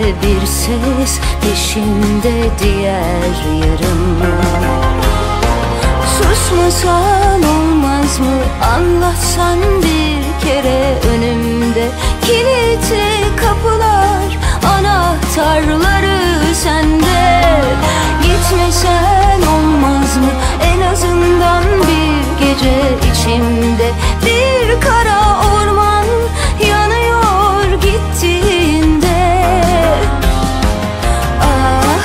bir ses, peşimde diğer yarım. Susmasan olmaz mı, anlatsan bir kere önümde. Kilitli kapılar, anahtarları sende. Gitmesen olmaz mı, en azından bir gece içimde. Bir kara orman yanıyor gittiğinde. Ah,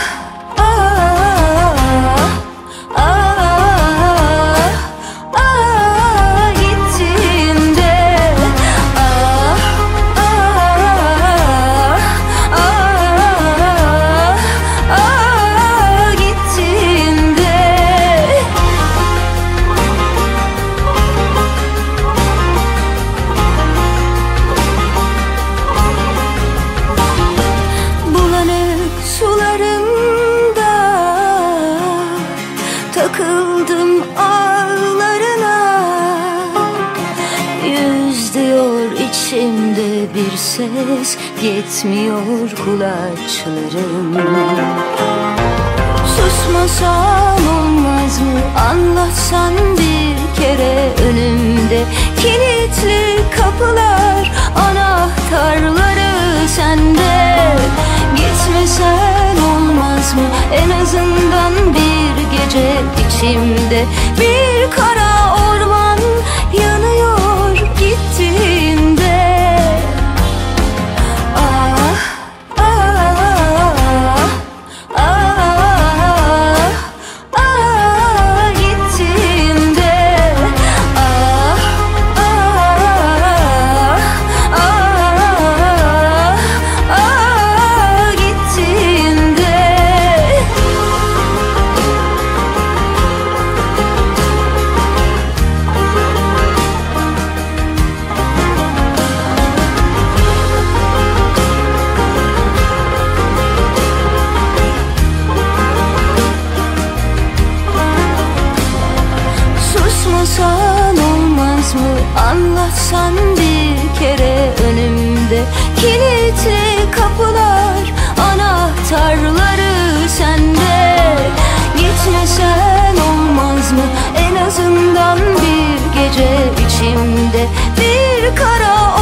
ah, ah, ah, gittiğinde. Ah, ah, ah, ah, gittiğinde. Bulanık sularında takıldım ağlarına. Yüz diyor içimde bir ses, yetmiyor kulaçlarım. Susmasan olmaz mı, anlatsan bir kere önümde. Kilitli kapılar, anahtarları sende. Gitmesen olmaz mı, en azından bir gece içimde. Bir kara orman yanıyor gittiğinde. Ah, ah, ah, ah, gittiğinde. Ah, ah, ah, ah, gittiğinde. Susmasan olmaz mı, anlatsan bir kere önümde. Kilitli kapılar, anahtarları sende. Gitmesen olmaz mı, en azından bir gece içimde. Bir kara